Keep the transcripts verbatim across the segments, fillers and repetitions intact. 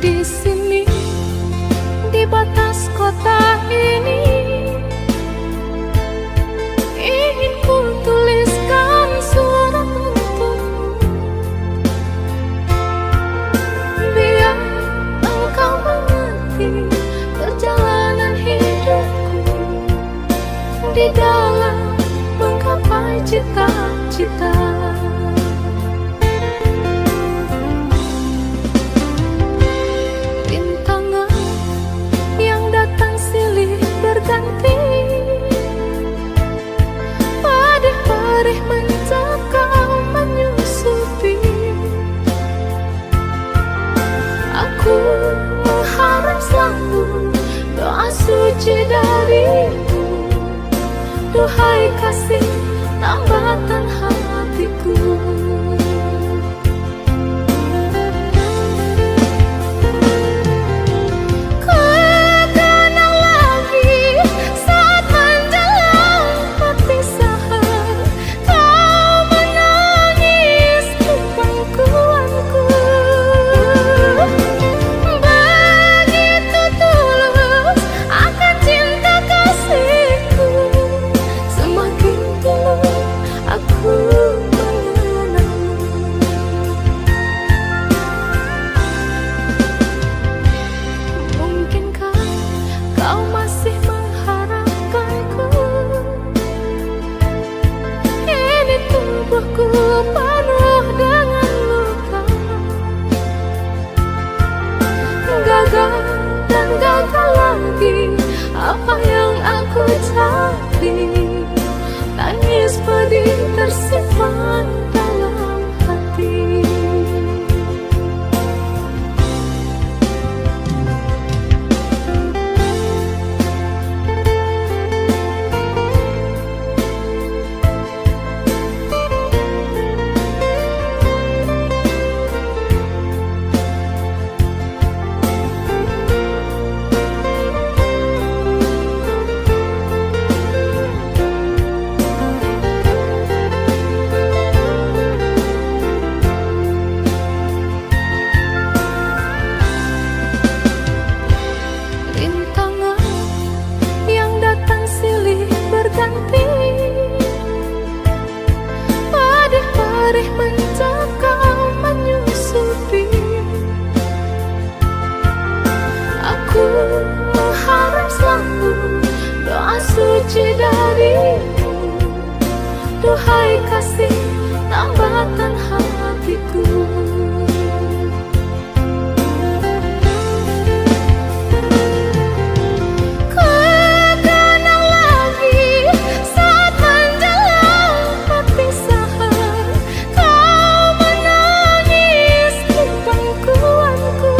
Di sini, di batas kota ini, ingin ku tuliskan surat untukmu, biar engkau mengerti perjalanan hidupku di dalam menggapai cita-cita. Suci darimu, duhai kasih tambatan hatiku. Kenang lagi saat menjelang perpisahan, kau menangis di pangkuanku. Dan gagal lagi apa yang aku cari, tangis pedih tersimpan dalam hati. Suci darimu, duhai kasih tambatan hatiku. Kenang lagi saat menjelang perpisahan, kau menangis di pangkuanku.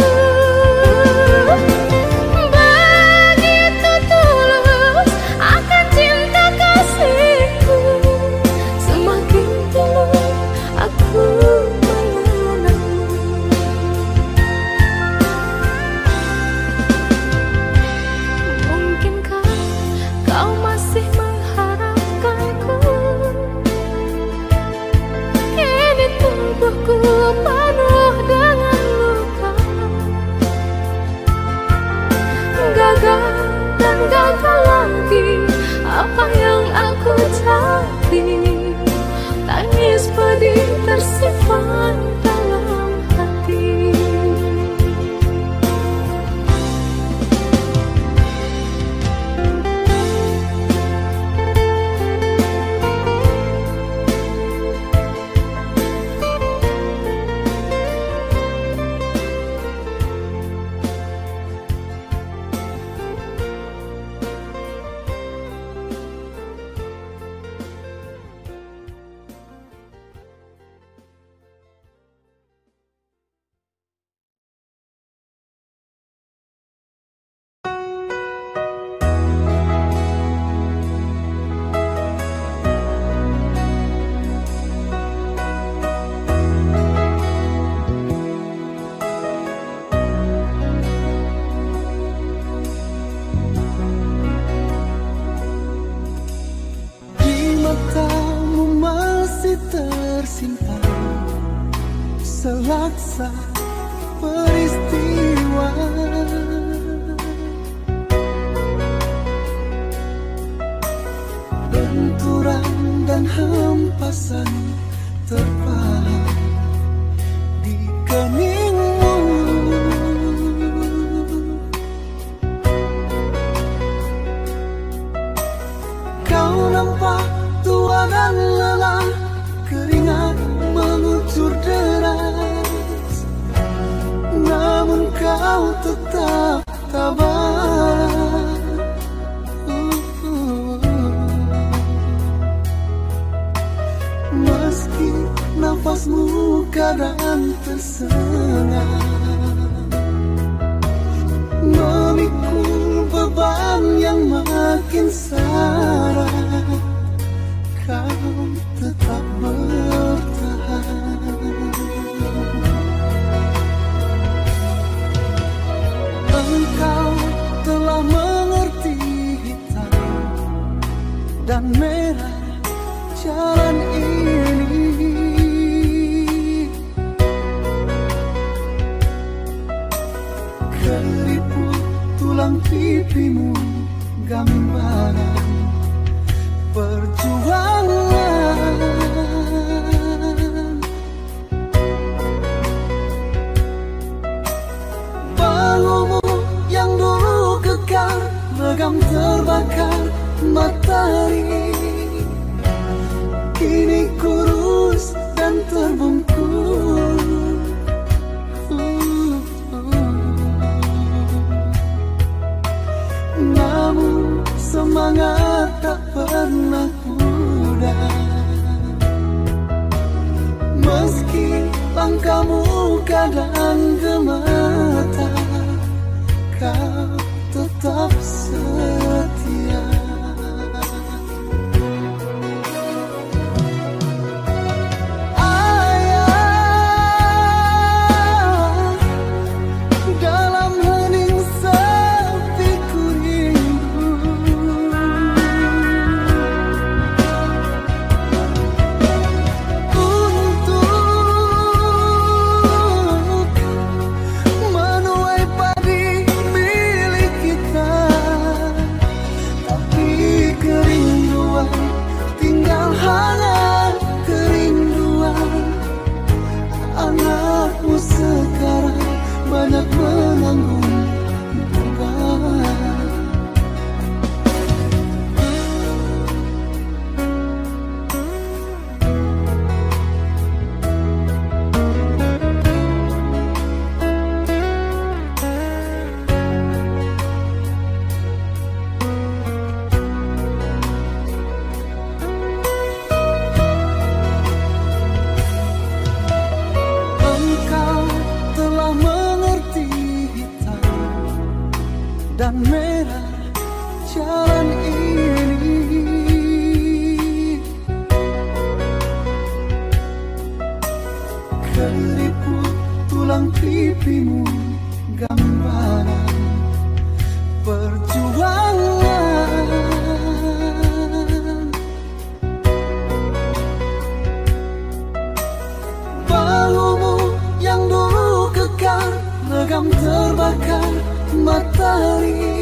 Dan gagal lagi apa yang aku cari, tangis pedih tersimpan dalam hati. tersimpan selaksa peristiwa hempasan terpahat di keningmu. Kau nampak tua dan lelah, keringat mengucur deras, namun kau tetap tabah. Meski nafasmu kadang tersengat, memikul beban yang makin syarat, kau tetap bertahan. Engkau telah mengerti hitam dan merah jalan ini. Keriput tulang pipimu gambaran perjuangan. Bahumu yang dulu kekar, legam terbakar matahari, kini kurus dan terbungkus. uh, uh. Namun semangat tak pernah pudar, meski langkahmu kadang gemetar, kau tetap setia. Anakmu sekarang banyak menanggung beban. Dan merah jalan ini. Keriput tulang pipimu gambaran perjuangan. Bahumu yang dulu kekar, legam terbakar matahari,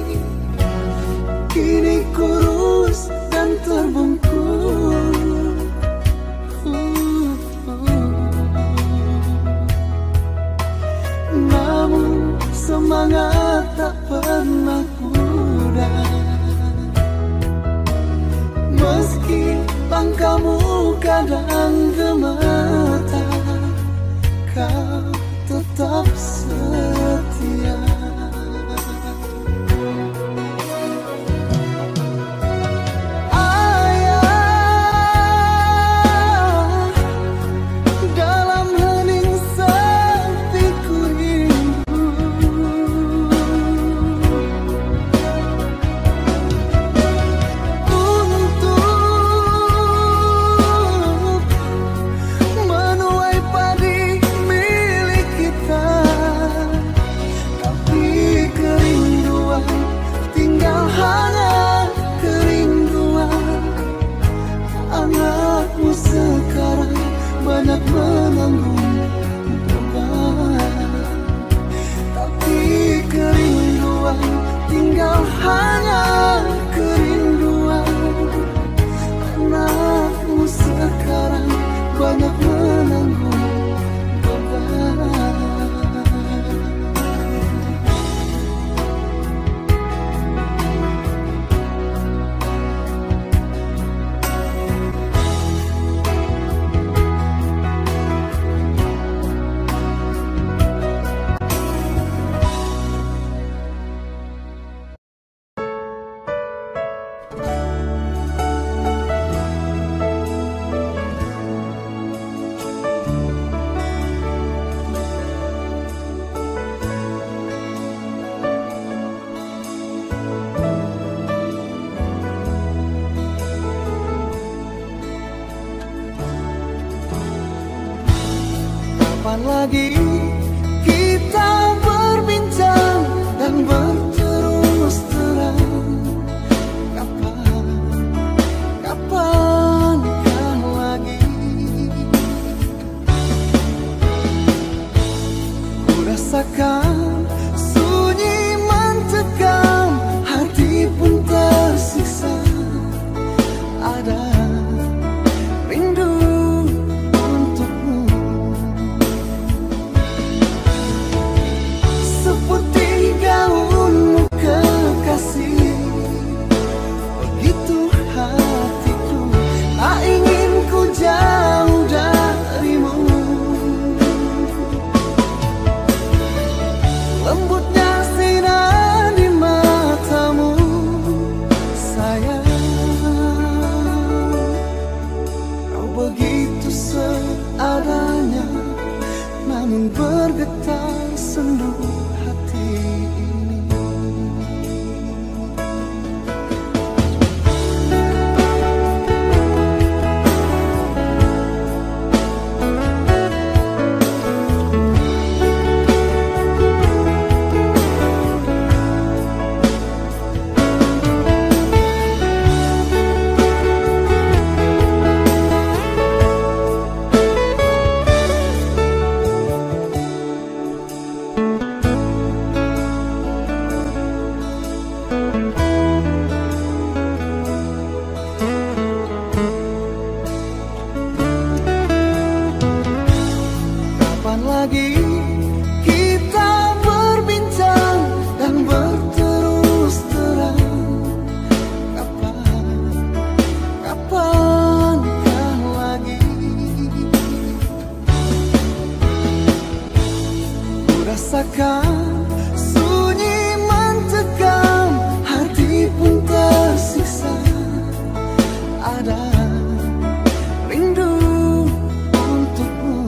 kini kurus dan terbungkus. uh, uh. Namun semangat tak pernah pudar, meski langkahmu kadang gemetar, kau tetap setia. Tapi lagi kita berbincang dan berterus terang? Kapan, kapankah lagi? Ku rasakan sunyi mencekam, hati pun tersiksa. Ada rindu untukmu, seperti gaunmu kekasih. Begitu hatiku, tak ingin ku jauh darimu. Lembutnya sinar di matamu, sayang. Kau begitu seadanya, namun bergetar sendu hati ini. Kapan lagi kita berbincang dan berterus terang? Kapan, kapankah lagi? Ku rasakan sunyi mencekam, hati pun tersiksa. Ada rindu untukmu,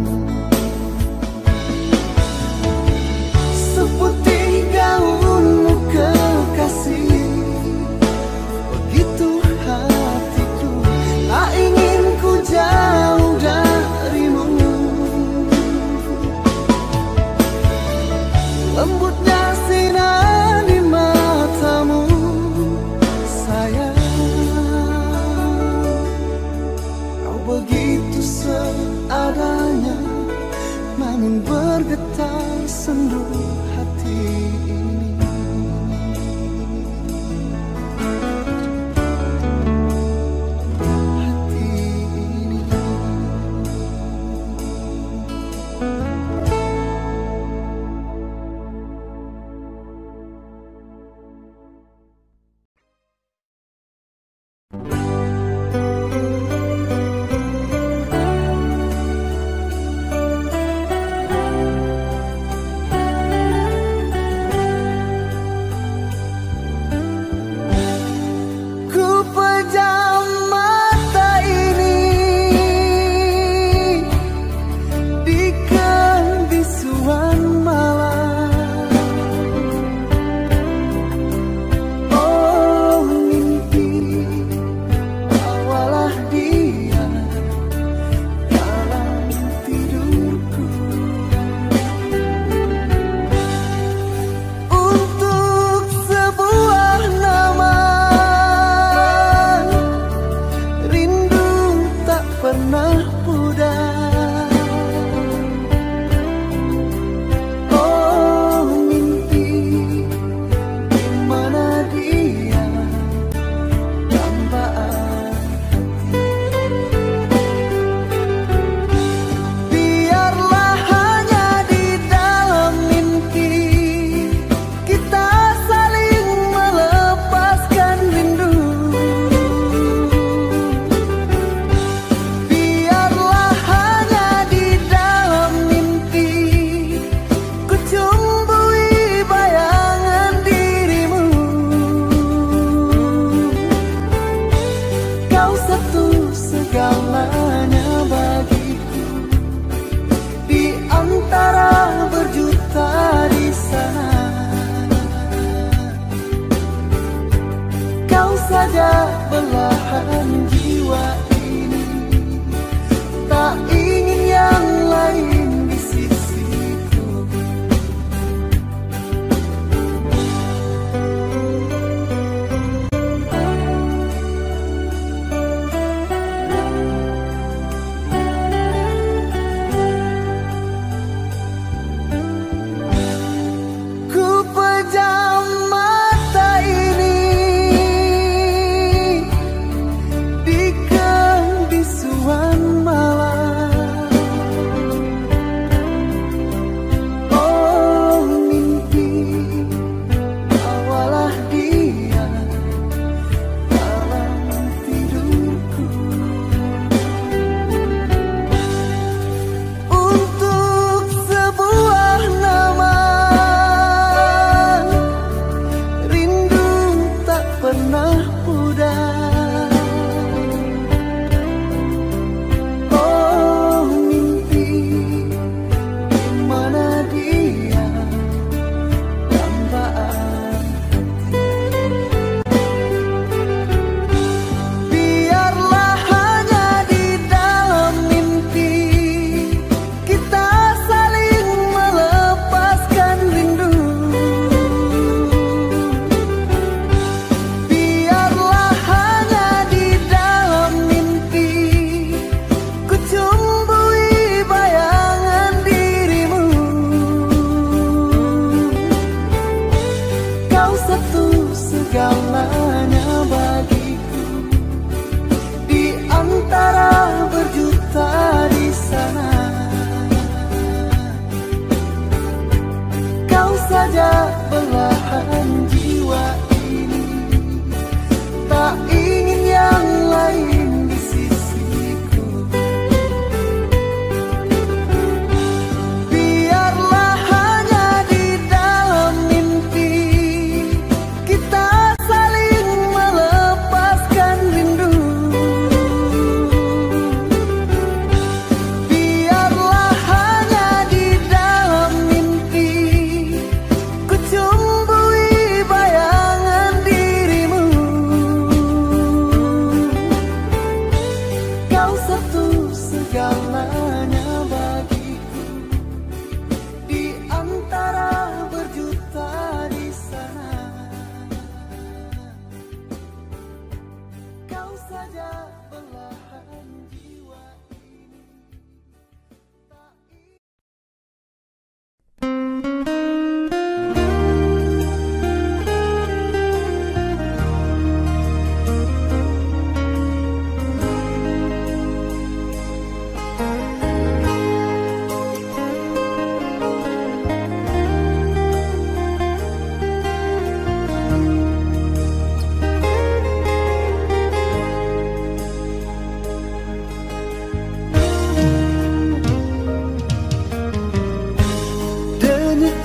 seperti gaunmu kekasih. Begitu hatiku, tak ingin ku jauh darimu.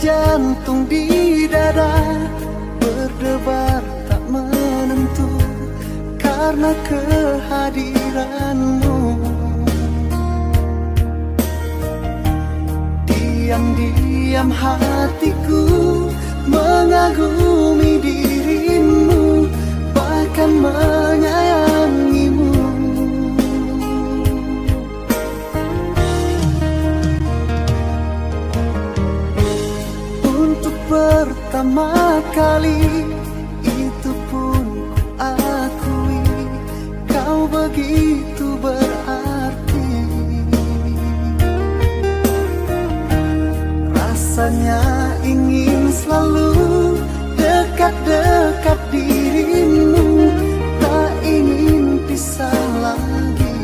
jantung di dada berdebar tak menentu karena kehadiranmu. Diam-diam hatiku mengagumi dirimu, bahkan menyayangimu. Untuk pertama kali itu pun ku akui, kau begitu berarti. Rasanya ingin selalu dekat-dekat dirimu, tak ingin pisah lagi.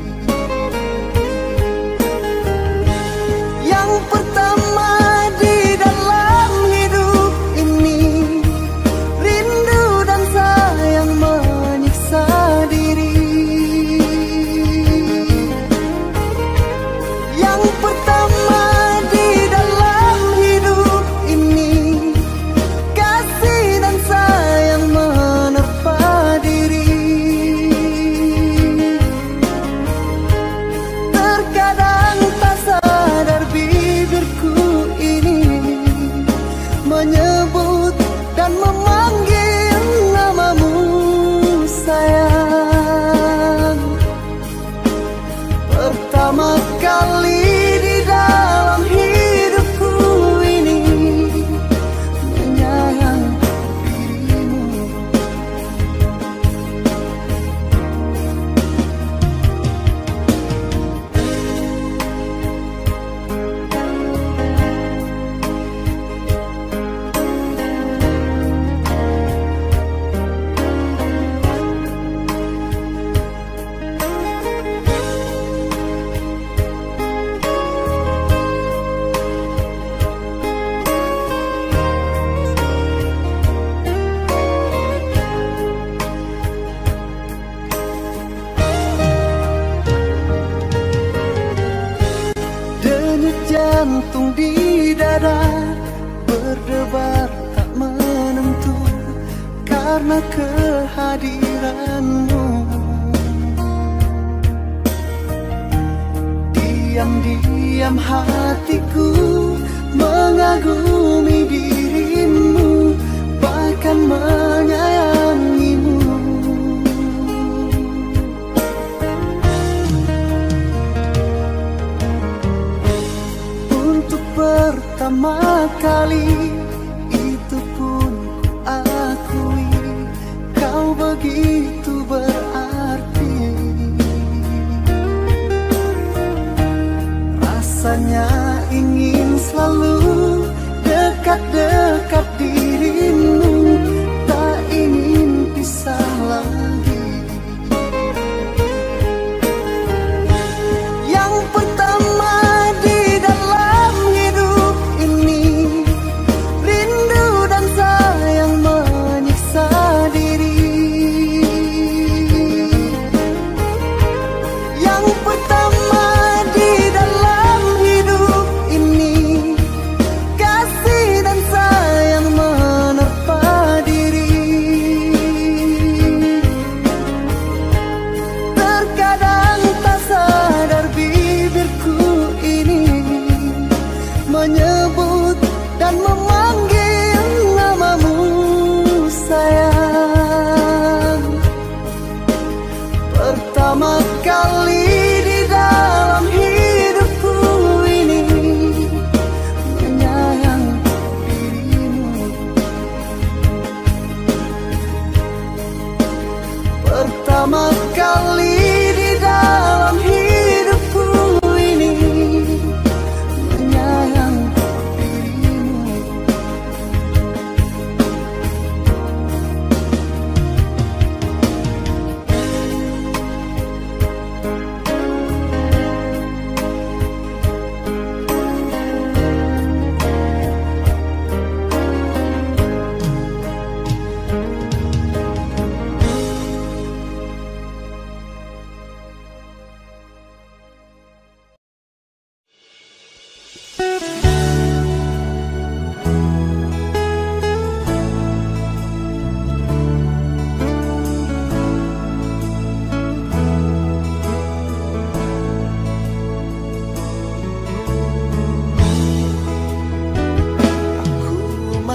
Yang pertama di dalam hidup ini, rindu dan sayang menyiksa diri. Yang pertama di dalam hidup ini, kasih dan sayang menerpa diri. Terkadang tak sadar bibirku ini menyebut dan memanggil namamu sayang. Pertama kali di dalam hidupku ini menyayang dirimu. Denyut jantung di dada berdebar tak menentu karena kehadiranmu. Diam-diam hatiku mengagumi dirimu, bahkan menyayangimu. Untuk pertama kali itu pun ku akui, kau begitu berarti. Rasanya ingin selalu dekat-dekat dirimu, tak ingin pisah lagi. Yang pertama di dalam hidup ini, rindu dan sayang menyiksa diri. Yang pertama di dalam hidup ini,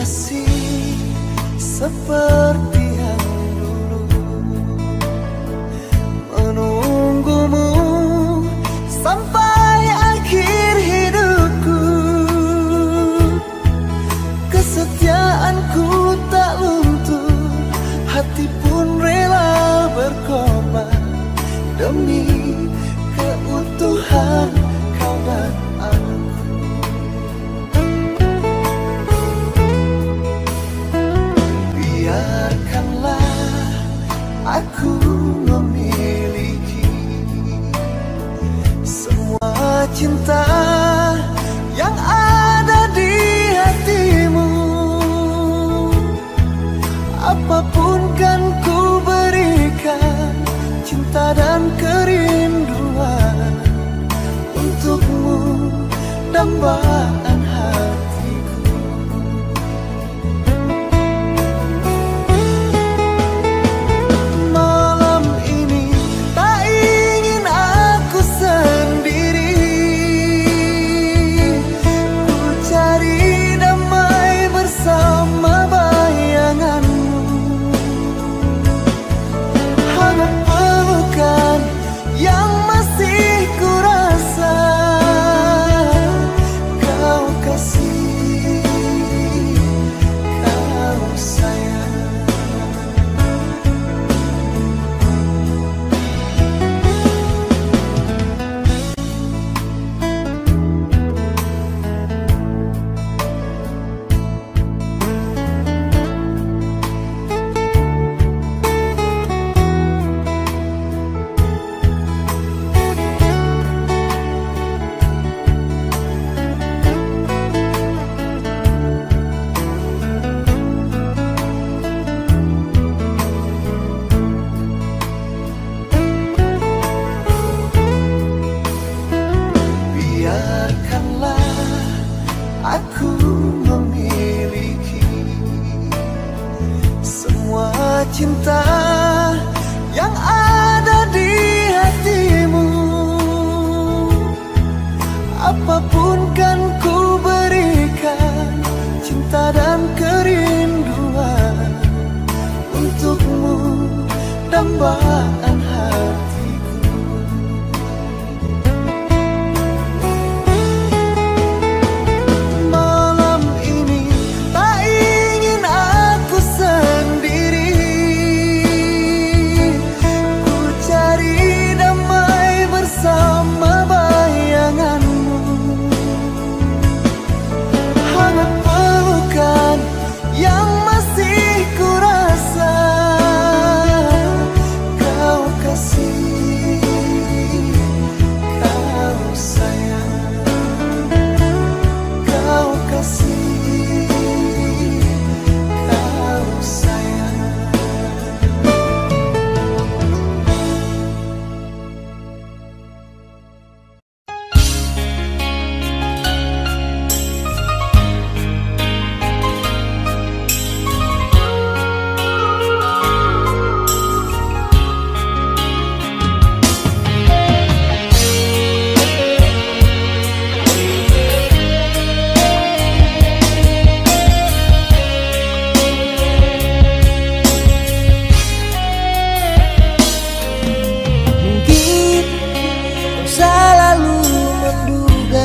masih seperti yang dulu, menunggumu sampai akhir hidupku. Kesetiaanku tak luntur, hati pun rela berkorban demi keutuhan kau dan aku. Biarkanlah aku memiliki semua cinta yang ada di hatimu. Apapun kan ku berikan, cinta dan kerinduan untukmu, dambaan hatiku. Malam ini tak ingin aku sendiri, ku cari damai bersama bayanganmu. Hangat pelukan yang masih ku rasa, kau kasih, kau sayang. Biarkanlah aku memiliki semua cinta yang ada di hatimu. Apapun kan ku berikan, cinta dan kerinduan untukmu, dambaan hatiku. Malam ini tak ingin aku sendiri, ku cari damai bersama bayanganmu. Hangat pelukan yang masih ku rasa, kau kasih, kau sayang. Kau kasih, kau sayang. Mungkin kau selalu menduga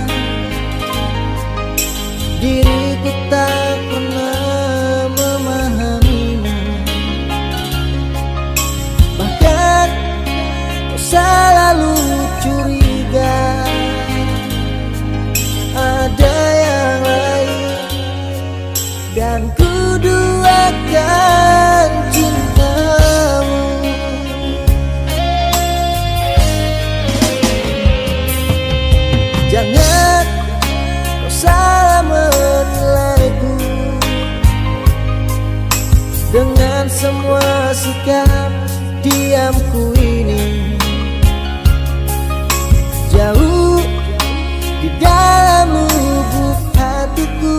diriku tak pernah memahamimu. Bahkan kau selalu curiga ada yang lain, dan ku duakan cintamu. Jangan kau salah menilaiku dengan semua sikap diamku ini. Jauh di dalam lubuk hatiku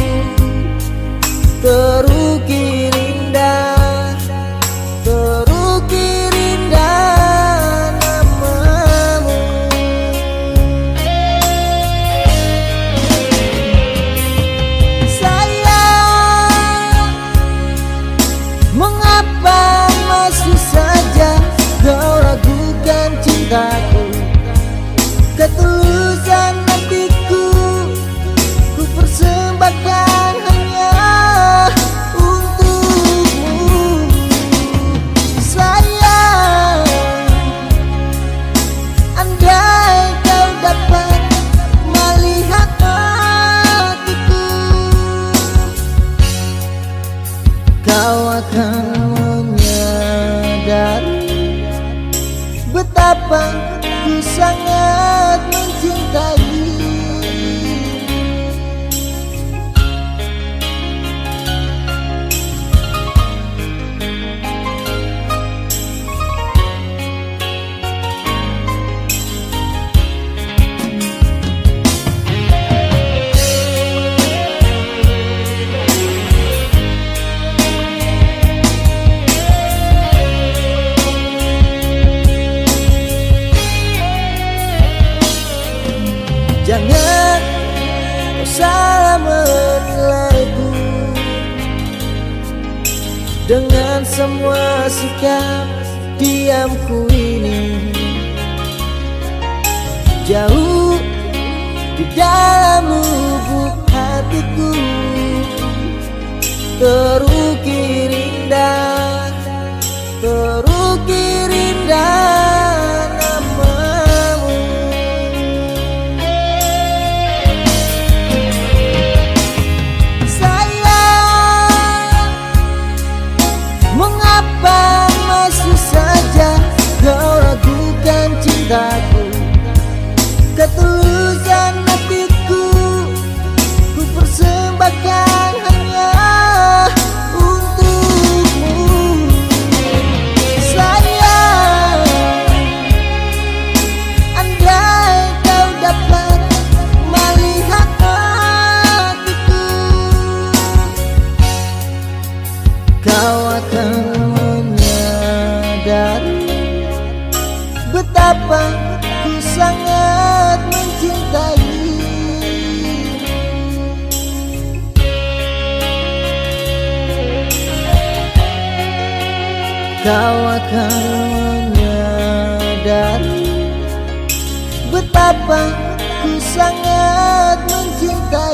terukir indah, terukir indah namamu. Sayang, semua sikap diamku ini, jauh di dalam lubuk hatiku terukir indah, terukir indah namamu. Sayang, mengapa masih saja kau ragukan cintaku? Ketulusan hatiku ku persembahkan hanya untukmu. Sayang, andai kau dapat melihat hatiku, kau akan menyadari betapa ku sangat mencintai. Kau akan menyadari betapa ku sangat mencintai.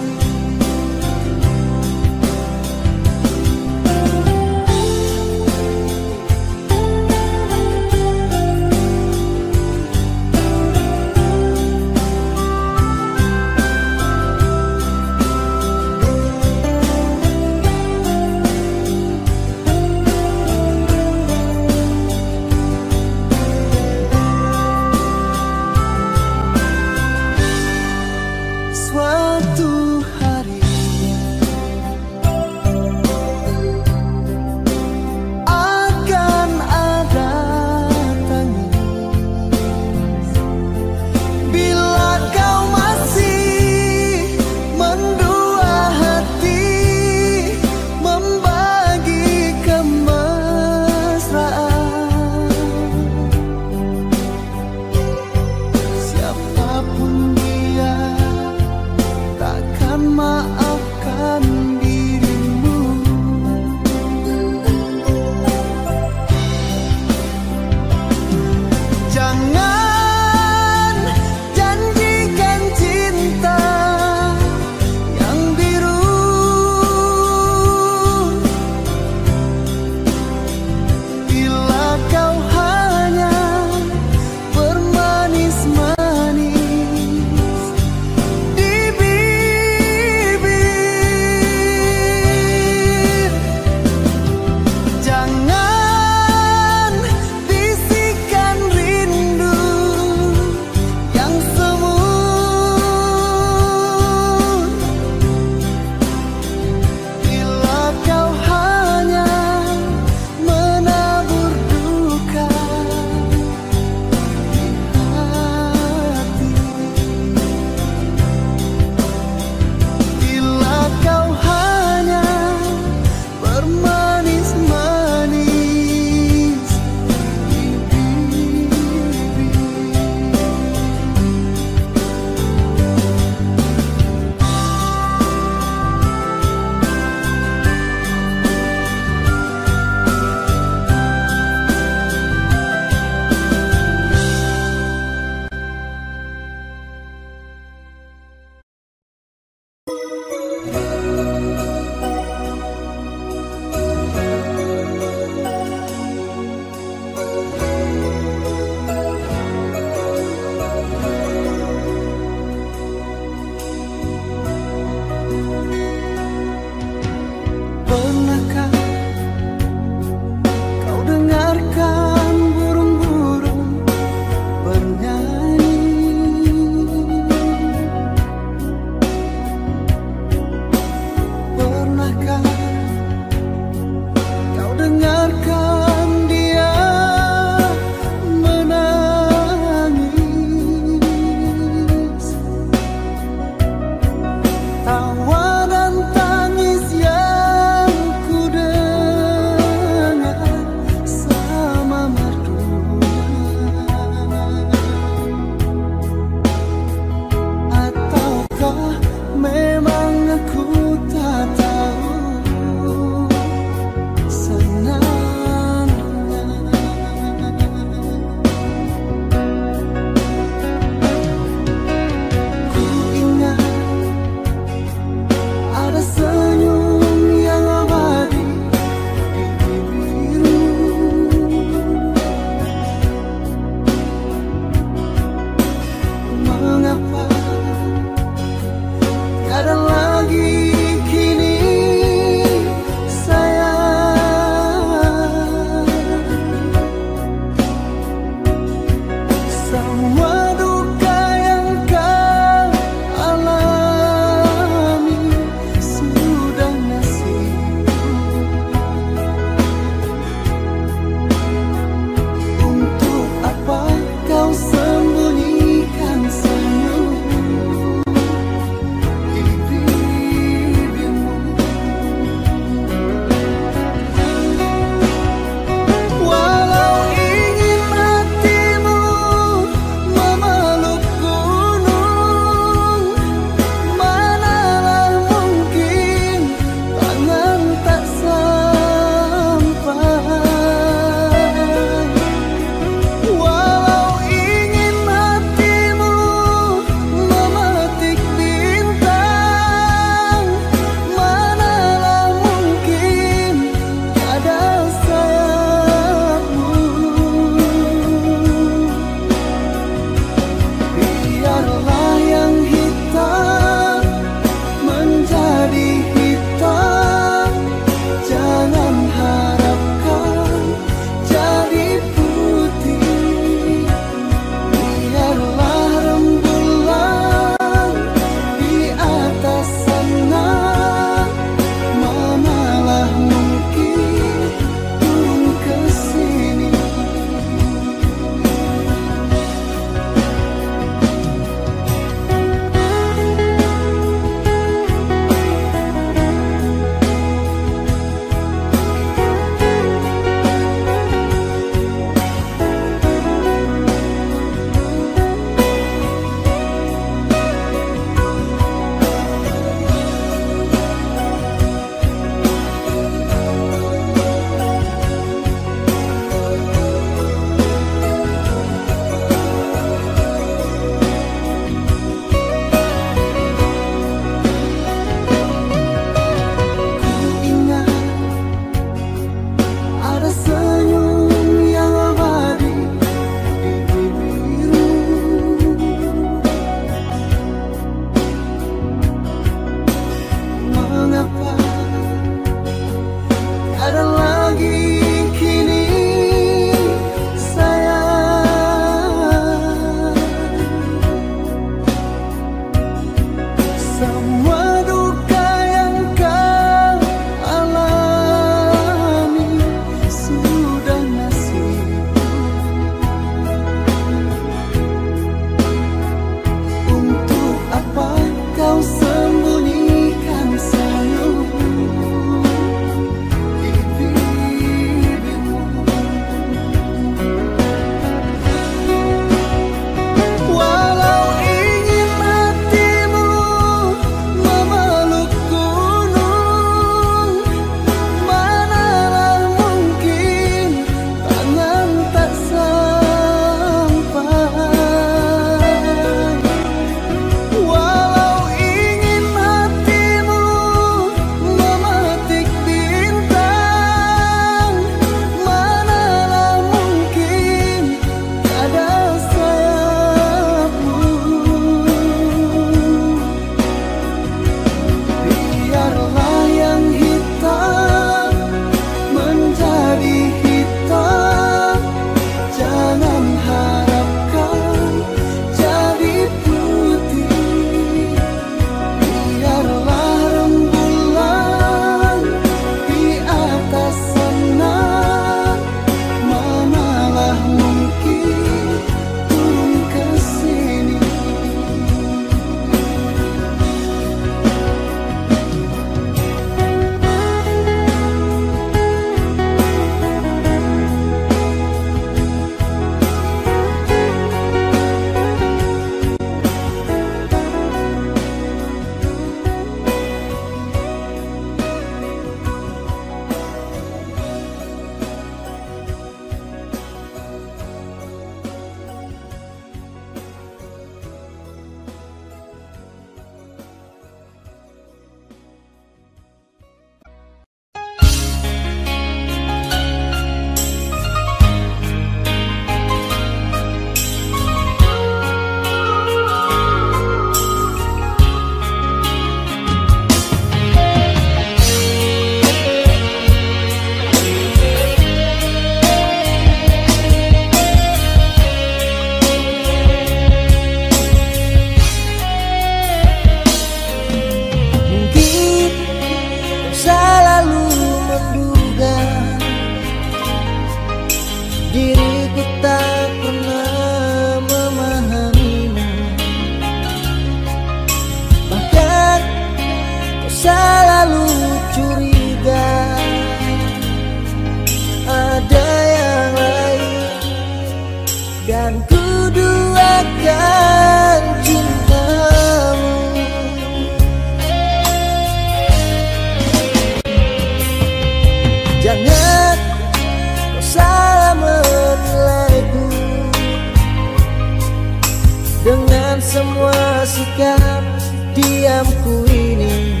diamku ini,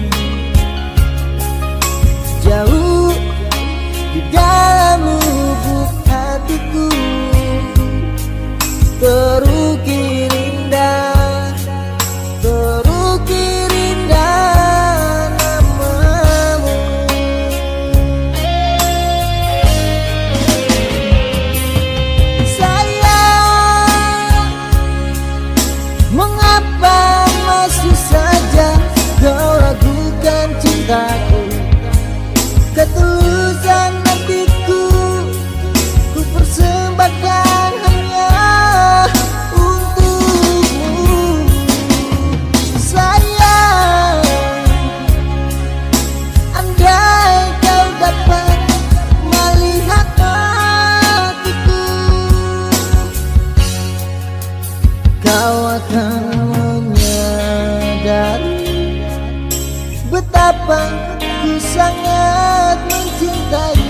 jauh di dalam lubuk hatiku terukir indah, terukir indah namamu. Sayang, mengapa masih saja kau ragukan cintaku? Ketulusan hatiku ku persembahkan hanya untukmu. Sayang, andai kau dapat melihat hatiku, kau akan menyadari betapa ku sangat mencintai.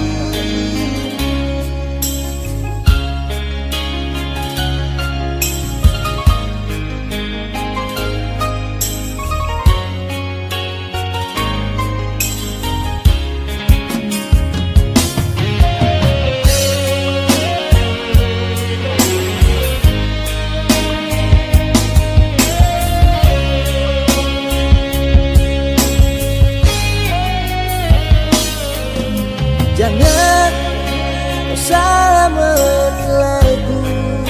Jangan kau salah menilaiku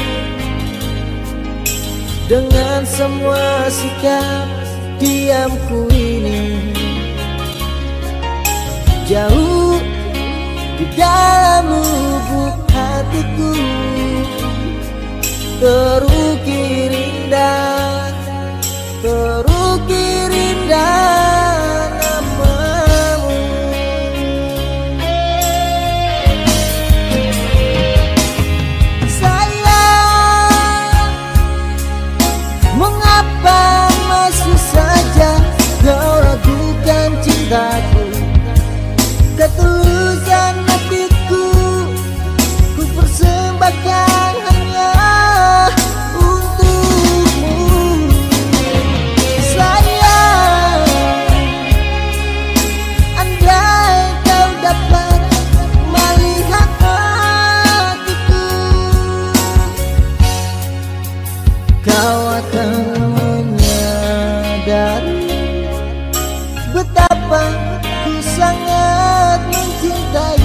dengan semua sikap diamku ini, jauh di dalam lubuk hatiku terukir indah, terukir indah namamu. Sayang, mengapa masih saja kau ragukan cintaku? Ketulusan hatiku ku persembahkan hanya untukmu. Sayang, andai kau dapat melihat hatiku, kau akan menyadari betapa ku sangat mencintai.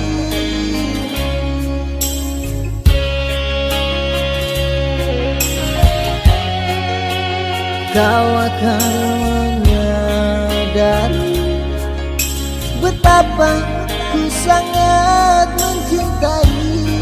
Kau akan menyadari betapa ku sangat mencintai.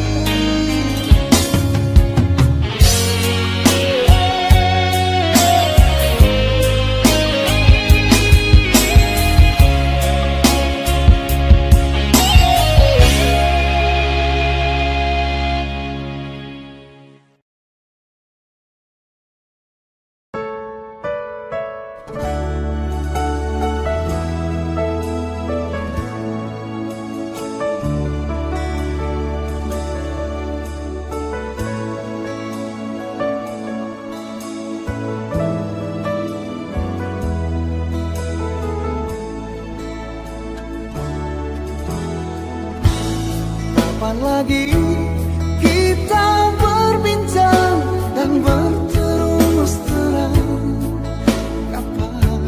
Kapan lagi kita berbincang dan berterus terang? Kapan,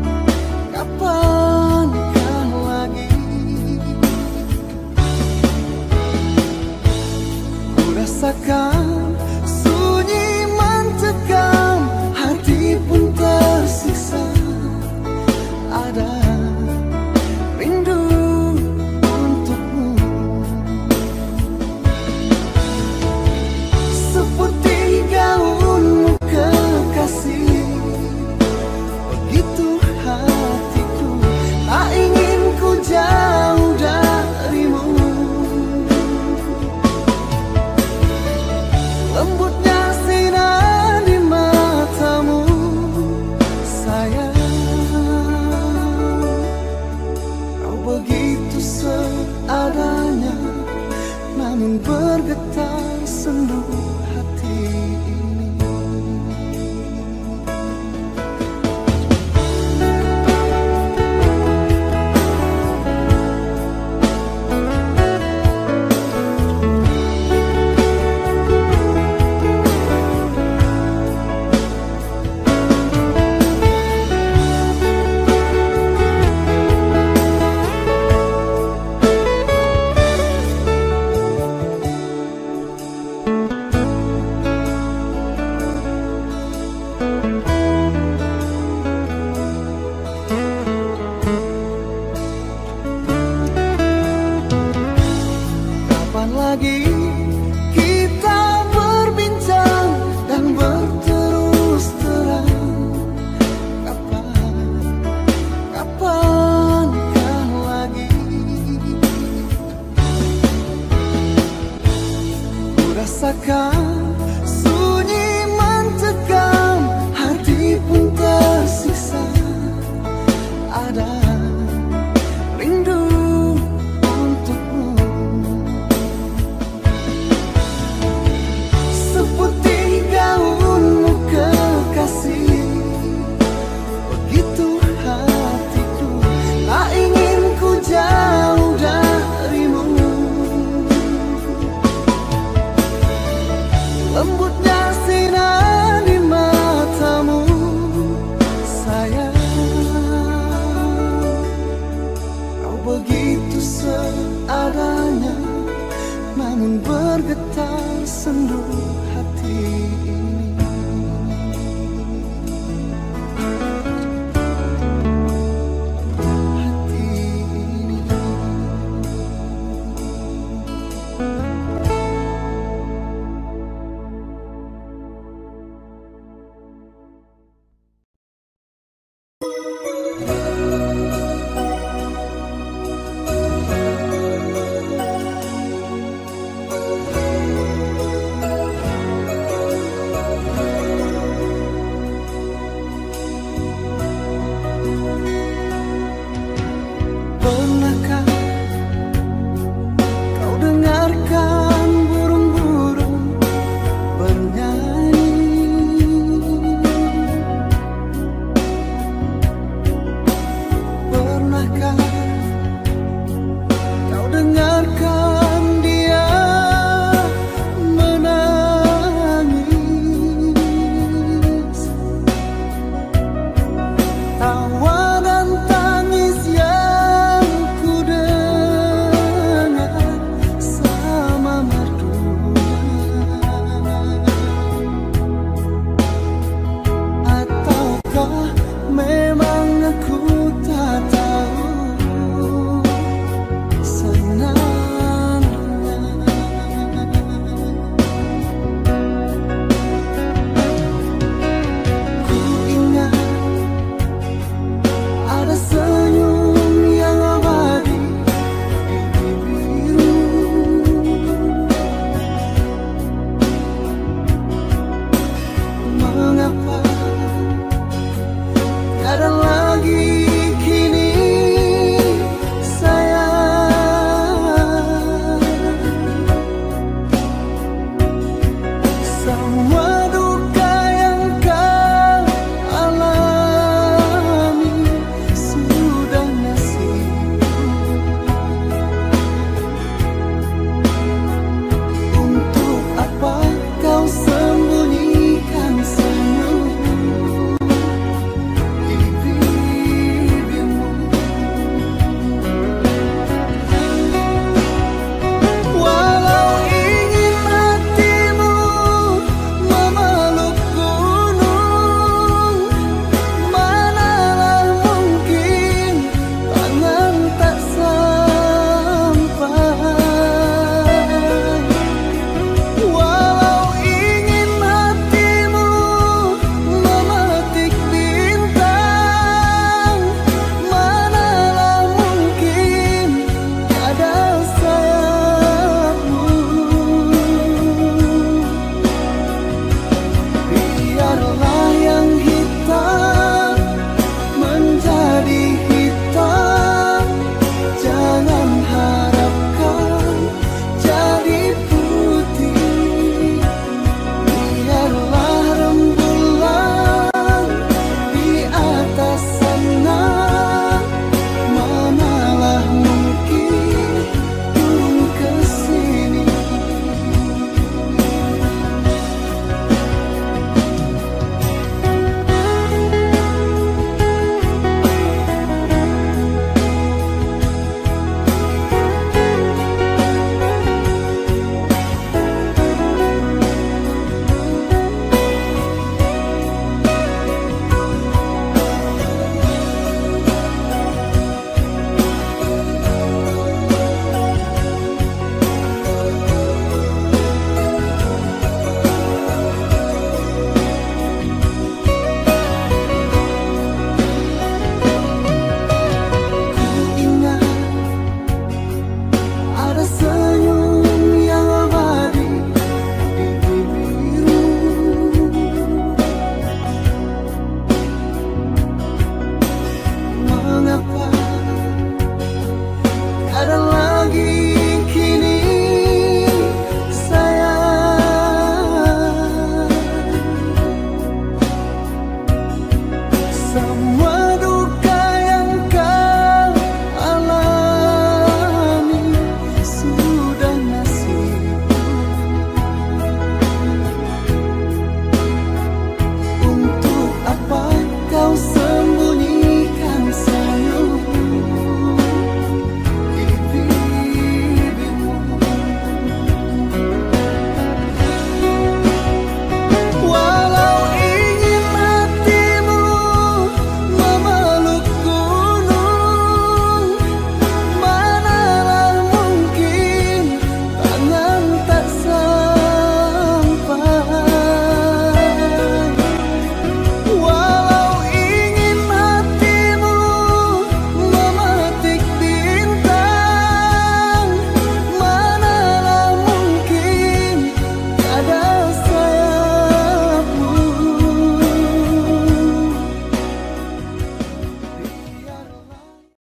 kapankah lagi ku rasakan sunyi mencekam, hati pun tersiksa. Ada rindu untukmu. rasakan sunyi mencekam, hati pun tersiksa. Ada rindu untukmu, seputih gaunmu kekasih. Begitu hatiku tak ingin ku jauh darimu. Lembutnya sinar di matamu sayang, kau begitu seadanya, namun bergetar sendu hati.